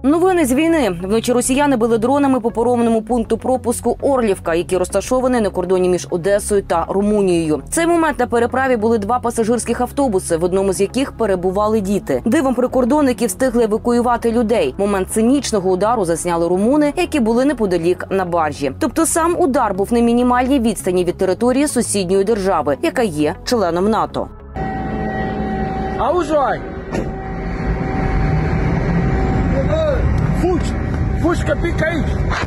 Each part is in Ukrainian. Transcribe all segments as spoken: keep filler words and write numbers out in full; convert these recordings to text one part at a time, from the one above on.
Новини з війни. Вночі росіяни били дронами по паромному пункту пропуску Орлівка, який розташований на кордоні між Одесою та Румунією. В цей момент на переправі були два пасажирських автобуси, в одному з яких перебували діти. Дивом прикордонники встигли евакуювати людей. Момент цинічного удару засняли румуни, які були неподалік на баржі. Тобто сам удар був на мінімальній відстані від території сусідньої держави, яка є членом НАТО. Аужай! Фуч! Фучка пікають!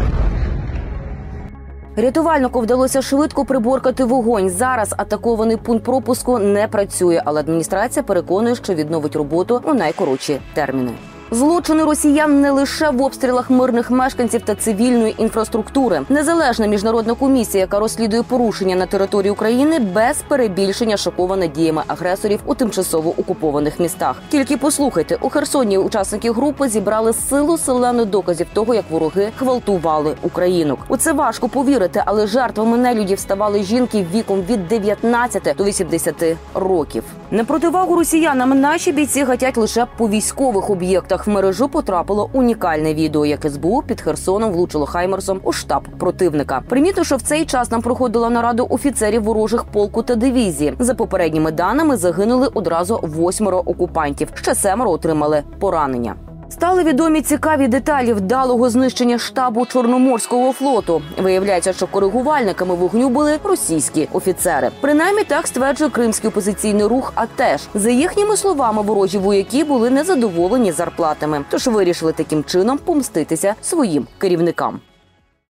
Рятувальнику вдалося швидко приборкати вогонь. Зараз атакований пункт пропуску не працює, але адміністрація переконує, що відновить роботу у найкоротші терміни. Злочини росіян не лише в обстрілах мирних мешканців та цивільної інфраструктури. Незалежна міжнародна комісія, яка розслідує порушення на території України, без перебільшення шокована діями агресорів у тимчасово окупованих містах. Тільки послухайте, у Херсоні учасники групи зібрали силу селену доказів того, як вороги гвалтували українок. У це важко повірити, але жертвами нелюдів ставали жінки віком від дев'ятнадцяти до вісімдесяти років. На противагу росіянам наші бійці гатять лише по військових об'єктах. В мережу потрапило унікальне відео, як ес бе у під Херсоном влучило хаймерсом у штаб противника. Примітно, що в цей час нам проходила нарада офіцерів ворожих полку та дивізії. За попередніми даними загинули одразу восьмеро окупантів. Ще семеро отримали поранення. Стали відомі цікаві деталі вдалого знищення штабу Чорноморського флоту. Виявляється, що коригувальниками вогню були російські офіцери. Принаймні так стверджує Кримський опозиційний рух АТЕШ. За їхніми словами, ворожі вояки були незадоволені зарплатами, тож вирішили таким чином помститися своїм керівникам.